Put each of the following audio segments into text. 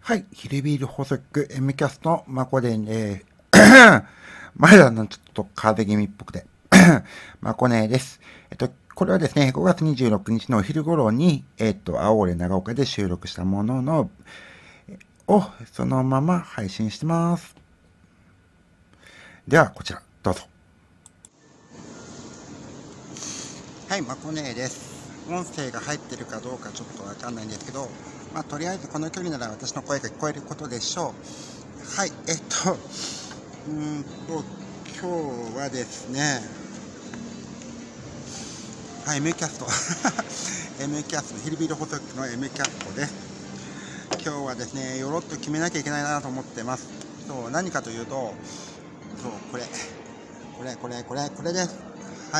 はい、ヒルビール補足 M キャストのマコネで、前だのちょっと風邪気味っぽくて、マコネです。これはですね、5月26日のお昼頃に、青俺長岡で収録したものの、をそのまま配信してます。では、こちら、どうぞ。はい、マコネです。音声が入ってるかどうかちょっとわかんないんですけど、とりあえずこの距離なら私の声が聞こえることでしょう。はい、今日はですね、はい、M キャストM キャスト、ヒルビール補足の M キャストです。今日はですね、よろっと決めなきゃいけないなと思ってます。そう、何かというと、そう、これです。はい。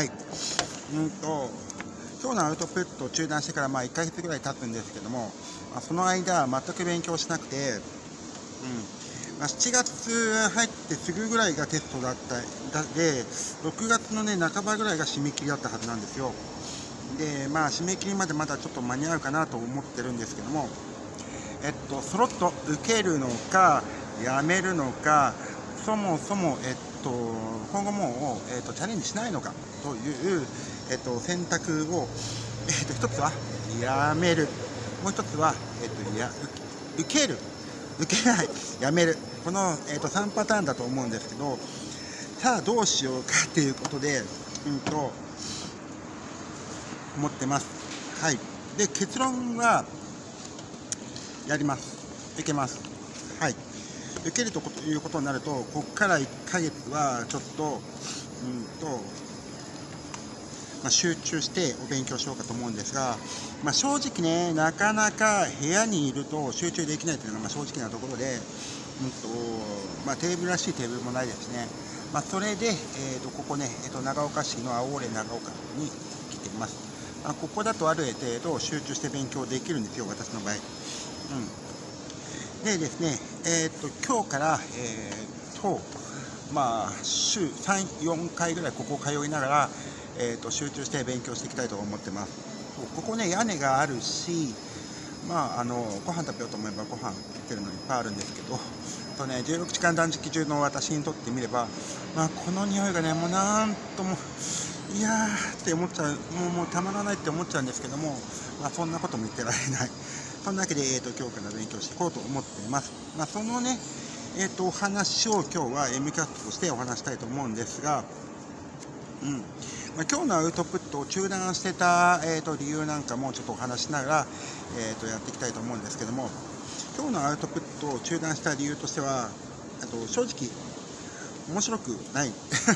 今日のアウトプットを中断してから1ヶ月ぐらい経つんですけども、その間全く勉強しなくて、7月入ってすぐぐらいがテストだったで、6月のね半ばぐらいが締め切りだったはずなんですよ。で、締め切りまでまだちょっと間に合うかなと思ってるんですけども、そろっと受けるのかやめるのか、そもそも今後もうチャレンジしないのかという選択を一つはやめる、もう一つは受ける、受けない、やめる、この3パターンだと思うんですけど、さあどうしようかっていうことで思ってます。はい。で、結論はやります。いけます。はい。受けるということになると、ここから1ヶ月はちょっと集中してお勉強しようかと思うんですが、正直ね、なかなか部屋にいると集中できないというのが正直なところで、テーブルらしいテーブルもないですね。それで、ここね、長岡市の青俺長岡に来ています。ここだとある程度集中して勉強できるんですよ、私の場合。でですね、今日から、週3、4回ぐらいここ通いながら、集中して勉強していきたいと思ってます。ここね、屋根があるし、ご飯食べようと思えばご飯食べるのいっぱいあるんですけど、16時間断食中の私にとってみれば、この匂いがね、もうなんとも、いやーって思っちゃう、もうたまらないって思っちゃうんですけども、そんなことも言ってられない。そんなわけで、今日から勉強していこうと思っています。そのね、お話を今日は M キャストとしてお話したいと思うんですが、今日のアウトプットを中断してた、理由なんかもちょっとお話しながら、やっていきたいと思うんですけども、今日のアウトプットを中断した理由としては、正直面白くない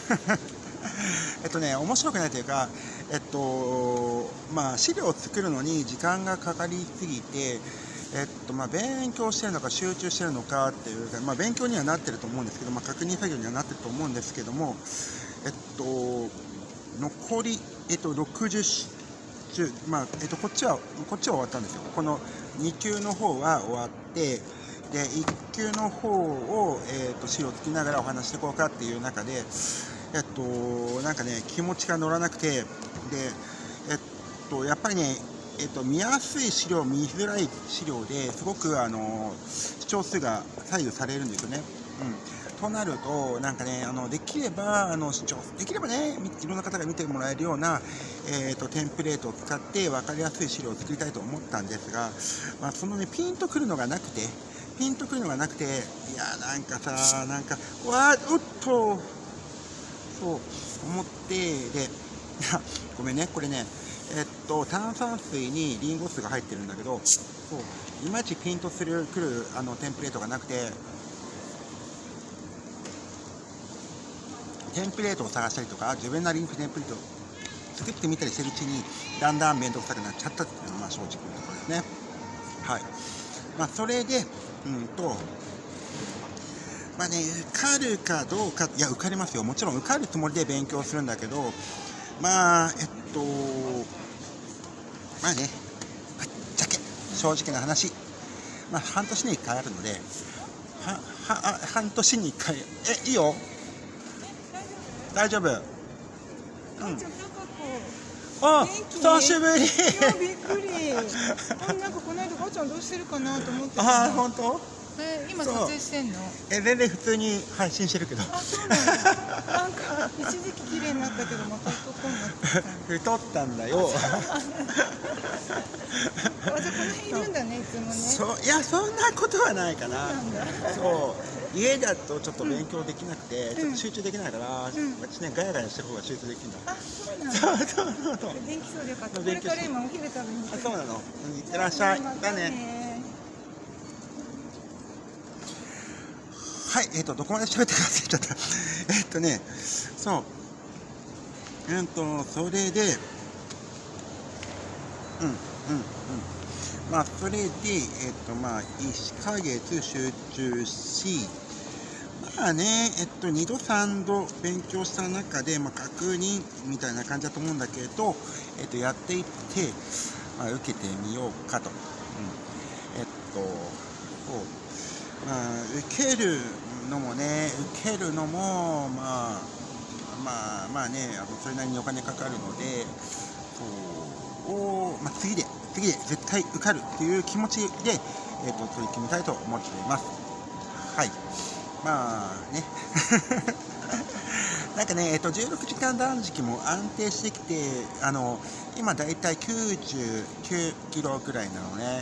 面白くないというか、資料を作るのに時間がかかりすぎて、勉強してるのか集中してるのかっていうか、勉強にはなってると思うんですけど、確認作業にはなってると思うんですけども、残り、60週、こっちは終わったんですよ。この2級の方は終わって、で1級の方を、資料をつきながらお話していこうかっていう中で、なんかね、気持ちが乗らなくて、で、やっぱりね、見やすい資料、見づらい資料ですごく視聴数が左右されるんですよね。となると、なんかね、できればね、いろんな方が見てもらえるような、テンプレートを使って分かりやすい資料を作りたいと思ったんですが、そのね、ピンとくるのがなくて、いや、なんかさ、おっと、そう思って、で、ごめんね、これね、炭酸水にリンゴ酢が入ってるんだけど、いまいちピンとくるテンプレートがなくて、テンプレートを探したりとか、自分なりにテンプレートを作ってみたりしてるうちに、だんだん面倒くさくなっちゃったっていうのが正直なところですね。はい。それで、受かるかどうか、いや、受かりますよ。もちろん受かるつもりで勉強するんだけど、ぶっちゃけ、正直な話、半年に1回あるので、半年に1回、いいよ。大丈夫。久しぶり。 いや、びっくり。なんかこの間、ばあちゃんどうしてるかなと思ってた。 本当？ 今撮影してんの？ 全然普通に配信してるけど。 あ、そうなんだ。なんか一時期綺麗になったけどまた太くなってきた。 太ったんだよ。 あ、じゃあこの辺いるんだね、いつもね。 いや、そんなことはないかな。 なんだ。 家だとちょっと勉強できなくて、ちょっと集中できないから、私ね、ガヤガヤしてる方が集中できるんだ。 あ、そうなんだ。 そう。 元気そうでよかった。これから今お昼食べに行く。 そうなの。いってらっしゃい。だね。はい、どこまで喋ってか忘れちゃった。それで、それで、1ヶ月集中し、2度3度勉強した中で、確認みたいな感じだと思うんだけど、やっていって、受けてみようかと。受けるのもそれなりにお金かかるので、次で絶対受かるっていう気持ちで、取り組みたいと思っています。はい。なんかね、16時間断食も安定してきて、今だいたい99キロぐらいなのね。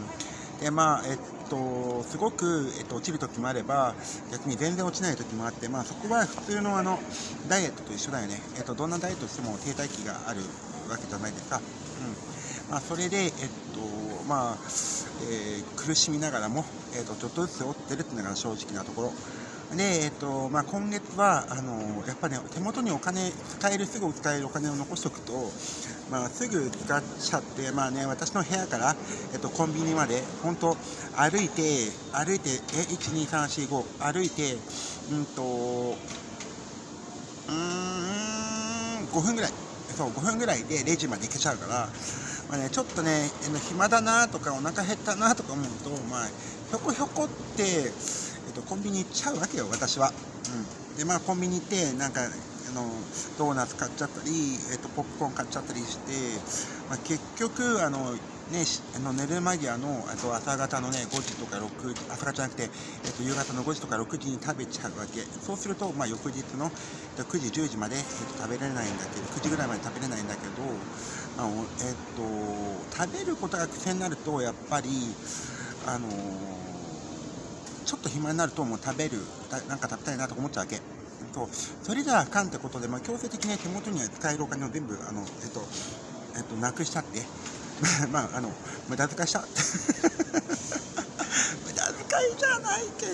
ですごく、落ちる時もあれば、逆に全然落ちない時もあって、そこは普通のダイエットと一緒だよね。どんなダイエットしても停滞期があるわけじゃないですか。それで、苦しみながらも、ちょっとずつ落ちてるっていうのが正直なところ。で、今月は、やっぱりね、手元にすぐ使えるお金を残しておくと、すぐ使っちゃって、私の部屋から、コンビニまで、本当歩いて、1、2、3、4、5、歩いて、5分ぐらい。5分ぐらいでレジまで行けちゃうから、ちょっとね、暇だなとか、お腹減ったなとか思うと、ひょこひょこって、コンビニ行っちゃうわけよ、私は。で、コンビニ行って、ドーナツ買っちゃったり、ポップコーン買っちゃったりして、結局、寝る間際の、朝方のね、5時とか6時、朝方じゃなくて、夕方の5時とか6時に食べちゃうわけ。そうすると、翌日の9時、10時まで、食べれないんだけど、9時ぐらいまで食べれないんだけど、食べることが癖になると、やっぱり、ちょっと暇になるともうなんか食べたいなと思っちゃうわけ。それじゃあかんってことで、強制的に手元には使えるお金を全部、なくしちゃって、無駄遣いした。無駄遣いじゃないけ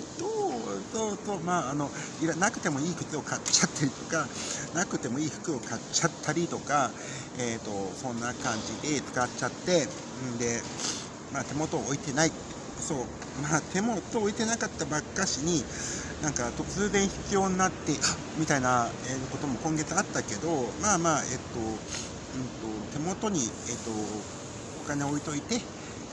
ど、なくてもいい靴を買っちゃったりとか、なくてもいい服を買っちゃったりとか、そんな感じで使っちゃって、で、手元を置いてない。手元を置いてなかったばっかしに、なんか突然必要になってみたいなことも今月あったけど、手元にお金を置いといて、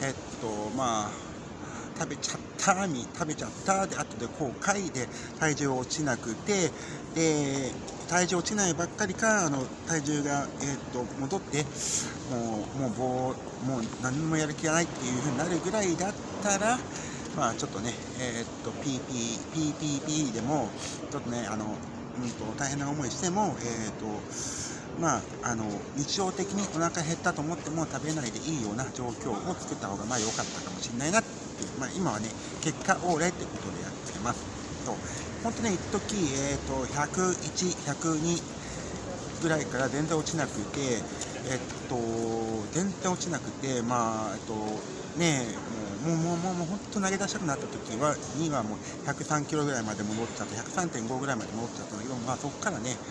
食べちゃったで後で後悔で体重落ちなくて、で体重落ちないばっかりか、体重が戻ってもう何もやる気がないっていう風になるぐらいだったら、ちょっとね、PPP でもちょっとね、大変な思いしても、日常的にお腹減ったと思っても食べないでいいような状況を作った方が良かったかもしれないなっていう、今はね、結果オーレってことでやってます。本当ね、一時101、102ぐらいから全然落ちなくて、もう本当投げ出したくなった時にはもう103キロぐらいまで戻っちゃって、103.5 ぐらいまで戻っちゃったんだけど、そこからね、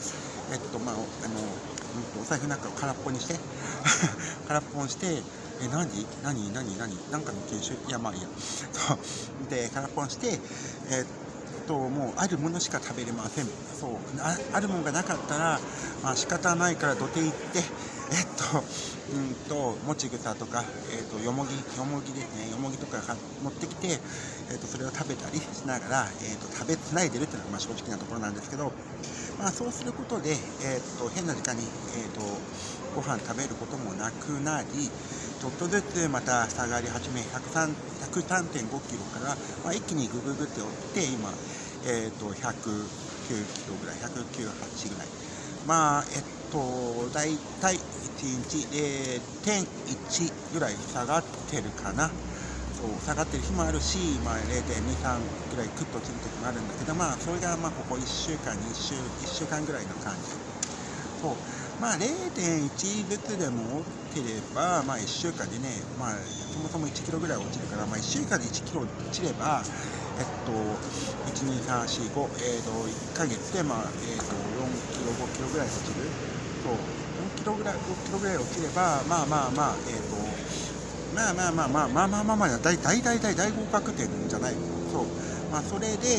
お財布なんかを空っぽにして空っぽにして、何なんかの研修、いやいいやで空っぽにして、もうあるものしか食べれません。あるものがなかったら、仕方ないから土手行って、もち草とか、よもぎですね、よもぎとか持ってきて、それを食べたりしながら、食べつないでるっていうのが正直なところなんですけど、 そうすることで、変な時間に、ご飯食べることもなくなり、ちょっとずつまた下がり始め、103.5 キロから、一気にグググって落ちて、今、109キロぐらい、198ぐらい。だいたい1日 0.1 ぐらい下がってるかな。下がってる日もあるし、0.2、3ぐらいクッと落ちる時もあるんだけど、それがここ1週間、1週間ぐらいの感じ。0.1 ずつでも落ちてれば、1週間でね、そもそも1キロぐらい落ちるから、1週間で1キロ落ちれば、1、2、3、4、5、1ヶ月で、4キロ、5キロぐらい落ちる。4キロぐらい落ちれば、大合格点じゃない。それで、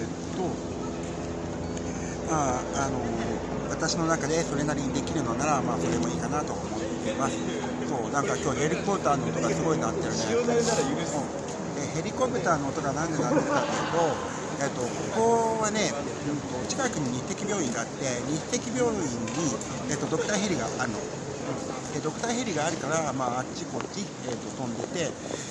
私の中でそれなりにできるのなら、それもいいかなと思っています。なんか今日ヘリコプターの音がすごい鳴ってるね。ヘリコプターの音がなんで鳴ってるかというと、ここはね、近くに日赤病院があって、日赤病院に、ドクターヘリがあるの。ドクターヘリがあるから、あっちこっち、飛んでて、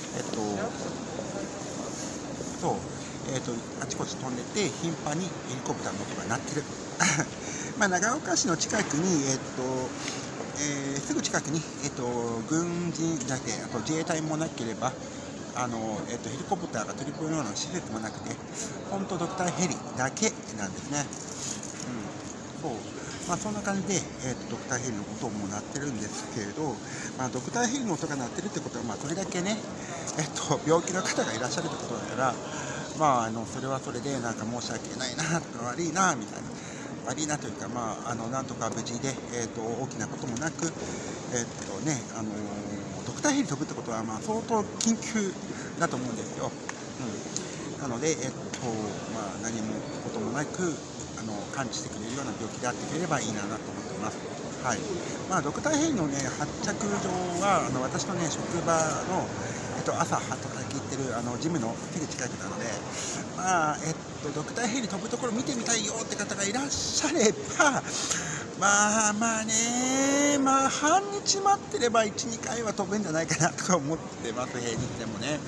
あちこち飛んでて、頻繁にヘリコプターの音が鳴ってる。長岡市の近くに、すぐ近くに、軍人だけ、あと自衛隊もなければ、ヘリコプターが飛び込むような施設もなくて、本当ドクターヘリだけなんですね。そんな感じで、ドクターヘリの音も鳴ってるんですけれど、ドクターヘリの音が鳴ってるってことは、これだけね、病気の方がいらっしゃるってことだから、それはそれでなんか申し訳ないな、悪いなみたいな。悪いなというか、なんとか無事で、大きなこともなく、ドクターヘリ飛ぶってことは、相当緊急だと思うんですよ。なので、何もこともなく、感知してくれるような病気であってくれればいいなと思っています。ドクターヘリのね、発着場は、私のね、職場の、朝働き行ってるジムのすぐ近くなので、ドクターヘリ飛ぶところ見てみたいよって方がいらっしゃれば、半日待ってれば1、2回は飛ぶんじゃないかなとか思ってます、平日でもね。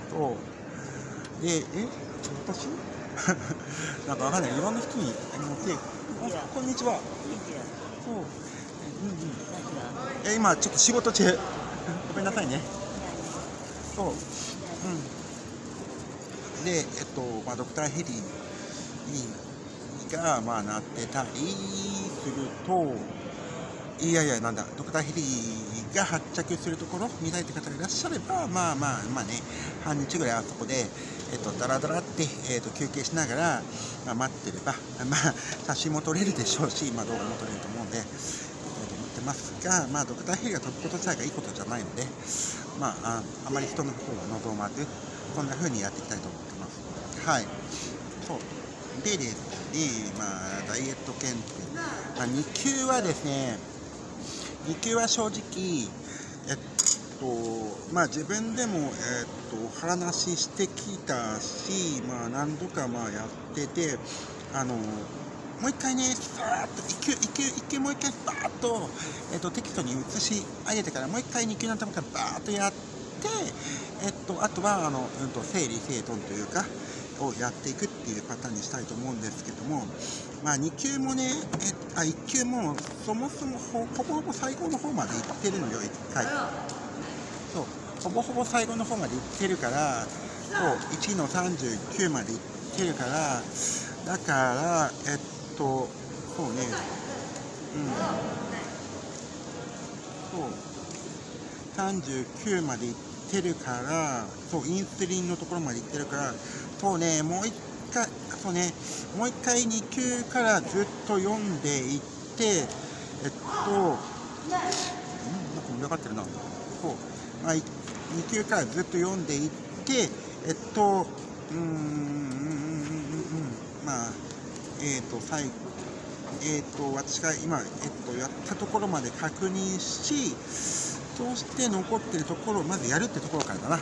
で、私なんかわかんない、いろんな人にこんにちは。今ちょっと仕事中ごめんなさいね。で、ドクターヘリが鳴ってたりすると、ドクターヘリが発着するところ見たいって方がいらっしゃれば、半日ぐらいあそこで、ダラダラって、休憩しながら、待ってれば、写真も撮れるでしょうし、動画も撮れると思うんで、思ってますが、ドクターヘリが飛ぶこと自体がいいことじゃないので、あまり人の方を望まず、こんな風にやっていきたいと思ってます。でですね、ダイエット検定、2級はですね、2級は正直、自分でも、話してきたし、何度かやってて、もう一回ね、さーっと1級もう一回バーッと、テキストに移し上げてから、もう一回2級の頭からバーッとやって、あとは整理整頓というかをやっていくっていうパターンにしたいと思うんですけども、2級もね、1級もそもそもほぼほぼ最後の方まで行ってるのよ、1回。ほぼほぼ最後の方まで行ってるから、1の39まで行ってるから、だから39まで行ってるから、インスリンのところまで行ってるから、もう一回2級からずっと読んでいって、なんか盛り上がってるな。2級からずっと読んでいって、最後、私が今、やったところまで確認し、そして残ってるところをまずやるってところからだな。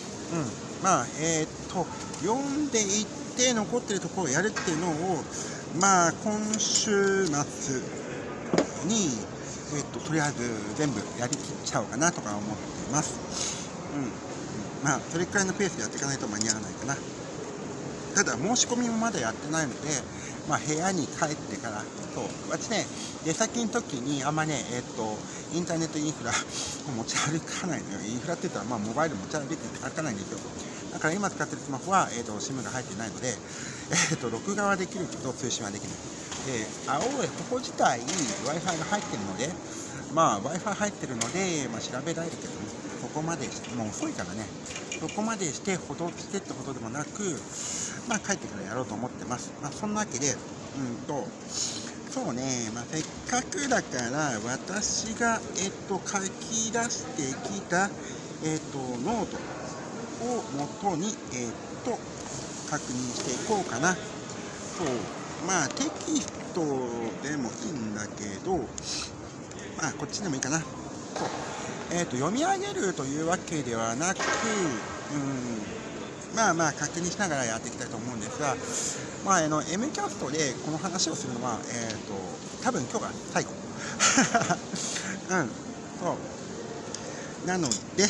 読んでいって残ってるところをやるっていうのを、 まあ今週末に、とりあえず全部やりきっちゃおうかなとか思っています。まあそれくらいのペースでやっていかないと間に合わないかな。ただ申し込みもまだやってないので、まあ、部屋に帰ってから、そう私ね、出先の時にあんまね、インターネットインフラを持ち歩かないのよ。インフラって言ったら、まあ、モバイル持ち歩かないんですよ。だから今使ってるスマホは、SIM が入ってないので、録画はできるけど通信はできない。で、ここ自体 Wi-Fi が入ってるので、まあ Wi-Fi 入ってるので、まあ、調べられるけどね、そこまでもう遅いからね、そこまでしてほどしてってほどでもなく、まあ帰ってからやろうと思ってます。まあそんなわけで、そうね、まあせっかくだから私が書き出してきたノートを元に確認していこうかな。そう、まあテキストでもいいんだけど、まあこっちでもいいかな。そう、読み上げるというわけではなく、まあまあ確認しながらやっていきたいと思うんですが、まあM キャストでこの話をするのは多分今日が最後。そうなので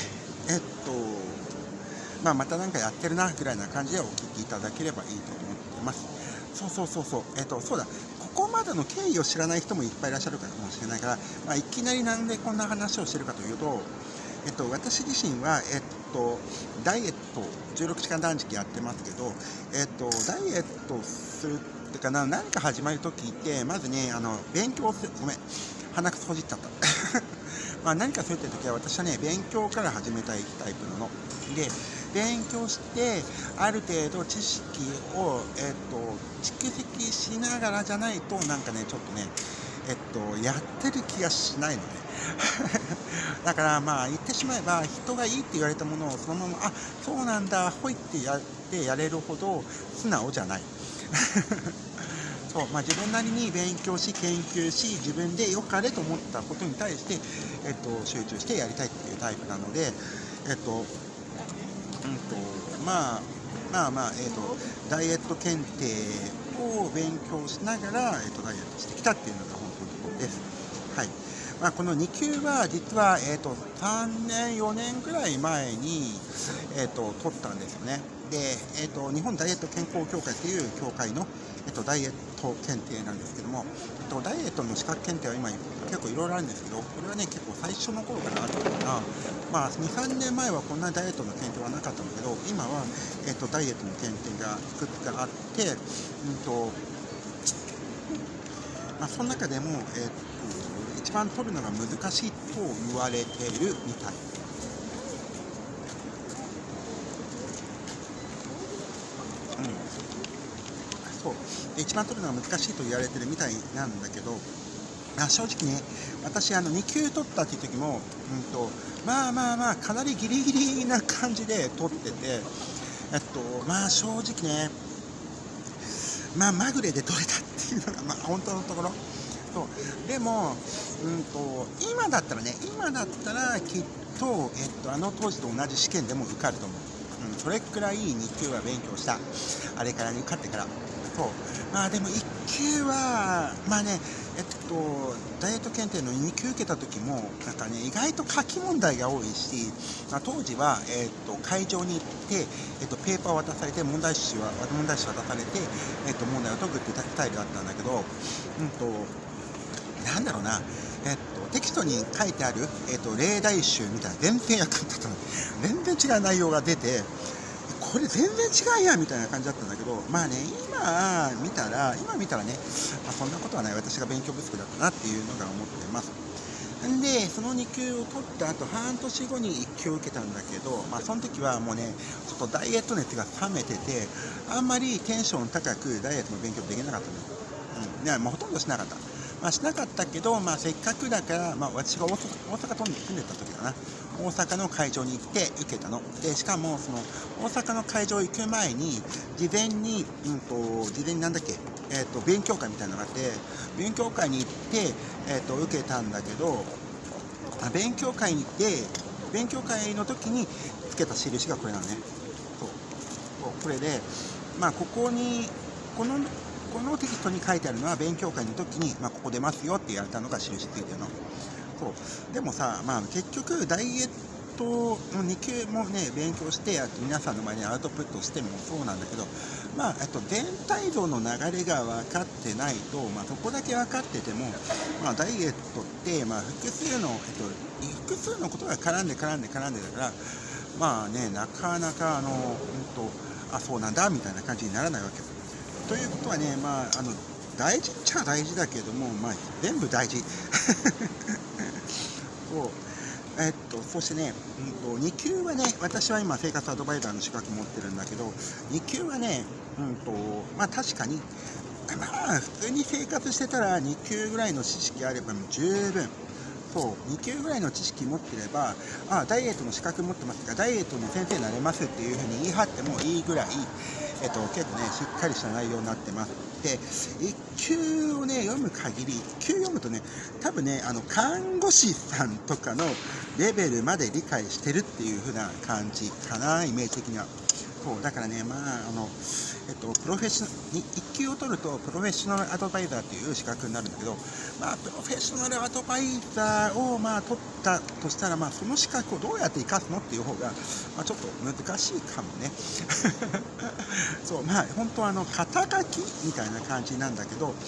まあまたなんかやってるなぐらいな感じでお聞きいただければいいと思ってます。そうだ。ここまでの経緯を知らない人もいっぱいいらっしゃるかもしれないから、まあ、いきなりなんでこんな話をしてるかというと、私自身は、ダイエット16時間断食やってますけど、ダイエットするってかな、何か始まるときって、まずね、勉強する、ごめん、鼻くそほじっちゃった。まあ何かするって時は、私はね、勉強から始めたいタイプなの。で、勉強して、ある程度知識を、蓄積しながらじゃないと、なんかね、ちょっとね、やってる気がしないのね。だからまあ言ってしまえば、人がいいって言われたものをそのまま、あ、そうなんだ、ほいってやってやれるほど素直じゃない。そう、まあ、自分なりに勉強し研究し、自分で良かれと思ったことに対して、集中してやりたいっていうタイプなので、ダイエット検定を勉強しながら、ダイエットしてきたっていうのが本当のところです。はい。まあ、この2級は実は、3年4年ぐらい前に、取ったんですよね。で、日本ダイエット健康協会という協会の、ダイエット検定なんですけども、ダイエットの資格検定は今結構いろいろあるんですけど、これはね結構最初の頃からあったから、まあ 2,3 年前はこんなダイエットの検定はなかったんだけど、今は、ダイエットの検定がいくつかあって、まあ、その中でも、一番取るのが難しいと言われているみたい。そう一番取るのが難しいと言われてるみたいなんだけど、正直ね、私2級取ったっていう時も、まあかなりギリギリな感じで取ってて、まあ正直ね、まあまぐれで取れたっていうのがまあ本当のところ。そうでも今だったらきっと、当時と同じ試験でも受かると思う。それくらい2級は勉強した。あれから受かってから。そうまあでも1級はまあねダイエット検定の2級受けた時もなんかね意外と書き問題が多いし、まあ、当時は、会場に行って、ペーパーを渡されて問題集渡されて、問題を解くっていうスタイルだったんだけど、なんだろうな、テキストに書いてある、例題集みたいな全然役に立たない全然違う内容が出て、これ全然違うやんみたいな感じだったんだけど、まあね今見たらね、まあ、そんなことはない、私が勉強不足だったなっていうのが思ってます。んでその2級を取った後半年後に1級を受けたんだけど、まあその時はもうねちょっとダイエット熱が冷めてて、あんまりテンション高くダイエットの勉強できなかったのよ。ほとんどしなかった。まあ、しなかったけど、まあ、せっかくだから、まあ、私が大阪住んでた時かな、大阪の会場に行って受けたので、しかもその大阪の会場行く前に事前になんだっけ、勉強会みたいなのがあって、勉強会に行って、受けたんだけど、勉強会に行って勉強会の時につけた印がこれなのね。そうこれで、まあここのテキストに書いてあるのは勉強会の時に、ここ出ますよって言われたのが印ついてるの。そうでもさ、結局ダイエットの2級もね勉強して、あと皆さんの前にアウトプットしてもそうなんだけど、全体像の流れが分かってないと、そこだけ分かってても、ダイエットって、複数のことが絡んでだから、なかなかそうなんだみたいな感じにならないわけです。ということはね、大事っちゃ大事だけども、全部大事。そうそしてね、2級はね、私は今生活アドバイザーの資格持ってるんだけど、2級はね、確かに、普通に生活してたら2級ぐらいの知識あれば十分。2級ぐらいの知識持ってれば、ダイエットの資格持ってますが、ダイエットの先生になれますっていうふうに言い張ってもいいぐらい、結構ね、しっかりした内容になってます。で、1級をね、読む限り、1級読むとね、多分ね、看護師さんとかのレベルまで理解してるっていう風な感じかな、イメージ的には。だからね、プロフェッショナル1級を取るとプロフェッショナルアドバイザーという資格になるんだけど、プロフェッショナルアドバイザーを取ったとしたら、その資格をどうやって生かすのっていう方が、ちょっと難しいかもね。本当は肩書きみたいな感じなんだけど、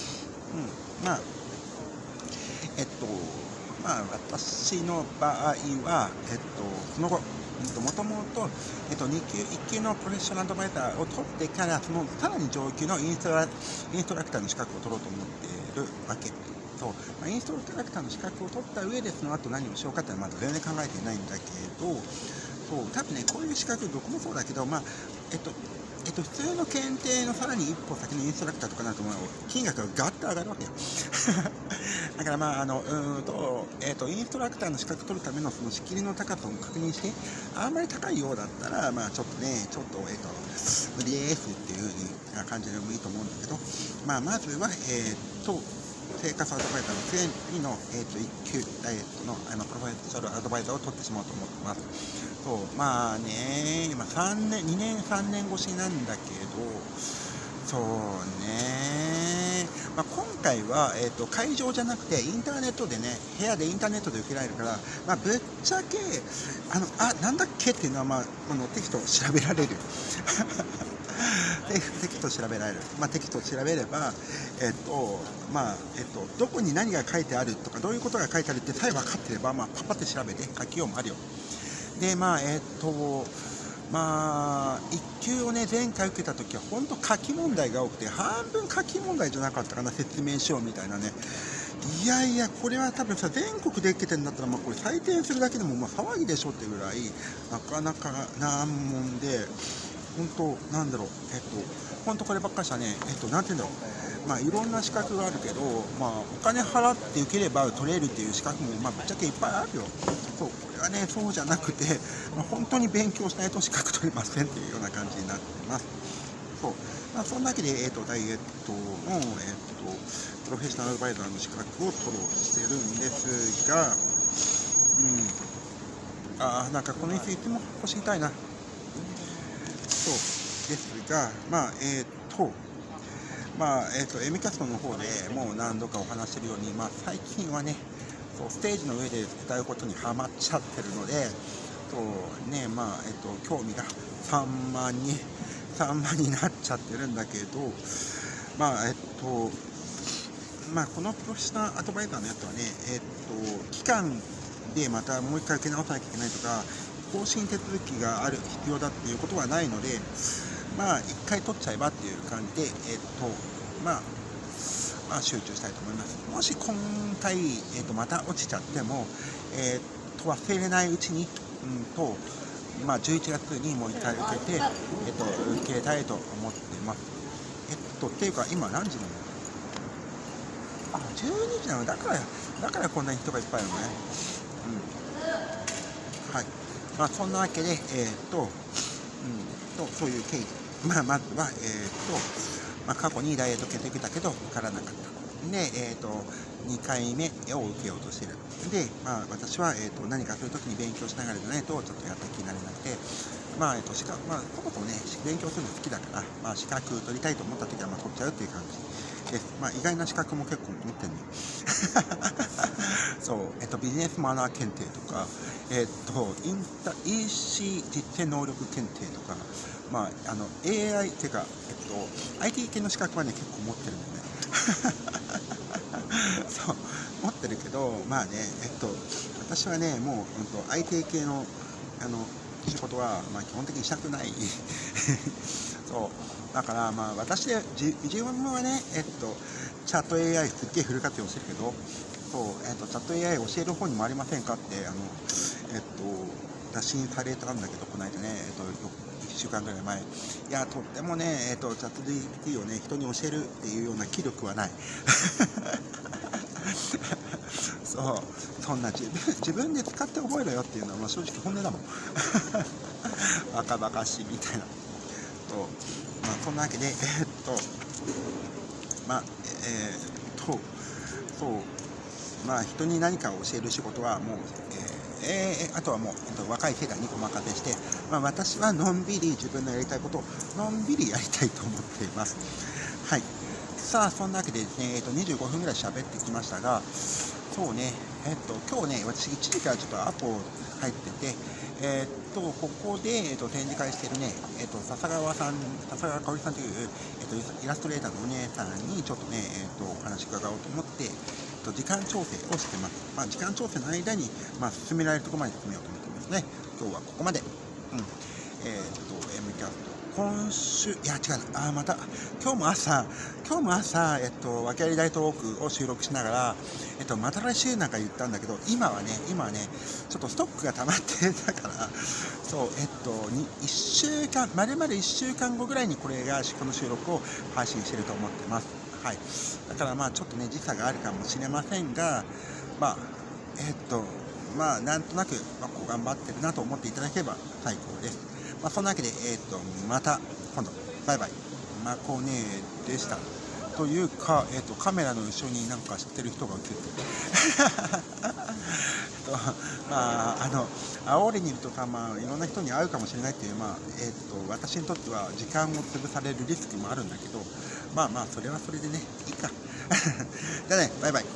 私の場合は、その後、もともと1級のプロフェッショナルアドバイザーを取ってから、そのさらに上級のインストラクターの資格を取ろうと思っているわけ。インストラクターの資格を取った上で、その後何をしようかっていうのはまだ全然考えていないんだけど、多分ね、こういう資格どこもそうだけど、普通の検定のさらに一歩先のインストラクターとかになると、金額がガッと上がるわけよ。だからインストラクターの資格取るためのその仕切りの高さを確認して、あんまり高いようだったら、無理ですっていう風な感じでもいいと思うんだけど、まずは、生活アドバイザーの次の、1級ダイエットのプロフェッショナルアドバイザーを取ってしまおうと思ってます。今2年3年越しなんだけど、今回は、会場じゃなくてインターネットでね、部屋でインターネットで受けられるから、ぶっちゃけなんだっけっていうのは、テキストを調べられる。テキストを調べられる。テキストを調べれば、どこに何が書いてあるとか、どういうことが書いてあるってさえ分かってれば、パパって調べて書きようもあるよ。で、1級をね、前回受けたときは、本当書き問題が多くて、半分書き問題じゃなかったかな、説明書みたいなね。いやいや、これは多分さ、全国で受けてるんだったら、これ採点するだけでも騒ぎでしょっていうぐらい、なかなか難問で、本当こればっかりしたね、なんていうんだろう、いろんな資格があるけど、お金払って受ければ取れるっていう資格も、ぶっちゃけいっぱいあるよ。これはね、そうじゃなくて、本当に勉強しないと資格取れませんっていうような感じになっています。そんなわけで、ダイエットの、プロフェッショナルアドバイザーの資格を取ろうとしてるんですが、なんかこの椅子いつも腰痛いな。ですが、エミキャストの方でもう何度かお話しているように、最近はね、ステージの上で歌うことにハマっちゃってるので、興味が散漫になっちゃってるんだけど、このプロフェッショナルアドバイザーのやつはね、期間でまたもう一回受け直さなきゃいけないとか、更新手続きが必要だっていうことはないので、一回取っちゃえばっていう感じで、集中したいと思います。もし今回、また落ちちゃっても、忘れないうちに、11月にもう一回受けて、受けたいと思っています。っていうか、今何時なの？12時なの？だからこんなに人がいっぱいいるのね。はい。そんなわけで、そういう経緯。まずは、過去にダイエット受けてきたけど受からなかった。で、2回目を受けようとしている。で、私は、何かするときに勉強しながらじゃないとちょっとやった気になれなくて、 まあ、資格、まあ、そもそもね、勉強するの好きだから、まあ、資格取りたいと思った時は、まあ、取っちゃうっていう感じです。まあ、意外な資格も結構持ってるね。そう、ビジネスマナー検定とか、EC 実践能力検定とか、まあ、AI っていうか、IT 系の資格はね、結構持ってるんだよね。そう、持ってるけど、まあね、私はね、もう、IT 系の、仕事は、まあ、基本的にしたくない。そう。だから、まあ、私で、自分はね、チャット AI すっげえフル活用してるけど、そう、チャット AI 教える方にもありませんかって、打診されたんだけど、この間ね、1週間ぐらい前。いや、とってもね、チャット GPT をね、人に教えるっていうような気力はない。そう、そんな自分で使って覚えろよっていうのは、まあ、正直本音だもん。バカバカしいみたいな。と、まあ、そんなわけで、まあ、そう、まあ、人に何かを教える仕事はもう、あとはもう、若い世代にお任せして、まあ、私はのんびり自分のやりたいことをのんびりやりたいと思っています。はい。さあ、そんなわけでですね、25分ぐらい喋ってきましたが、そうね、今日ね、私1時からちょっとアポ入ってて、ここで、展示会してるね、笹川香織さんという、イラストレーターのお姉さんにちょっとね、お話伺おうと思って、時間調整をしてます。まあ、時間調整の間に、まあ、進められるところまで進めようと思ってますね。今日はここまで。うん。M キャスト。今週、いや違うな、また、今日も朝、訳あり大トークを収録しながら、また来週なんか言ったんだけど、今はね、ちょっとストックが溜まってたから、そう、1週間、丸々1週間後ぐらいにこの収録を配信してると思ってます。はい。だからまあ、ちょっとね、時差があるかもしれませんが、まあ、まあ、なんとなく、まあ、こう頑張ってるなと思っていただければ最高です。まあ、そんなわけで、また今度、バイバイ、まこねでした。というか、カメラの後ろになんか知ってる人が映ってる。まあ、煽りにいるとさ、まあ、いろんな人に会うかもしれないっていう、まあ、私にとっては時間を潰されるリスクもあるんだけど、まあまあ、それはそれでね、いいか。じゃあね、バイバイ。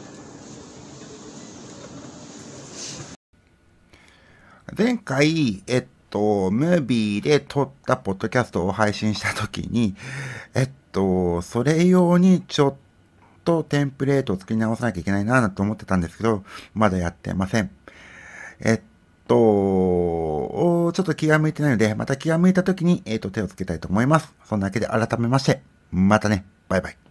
前回、ムービーで撮ったポッドキャストを配信したときに、それ用にちょっとテンプレートを作り直さなきゃいけないなと思ってたんですけど、まだやってません。ちょっと気が向いてないので、また気が向いたときに、手をつけたいと思います。そんなわけで改めまして、またね、バイバイ。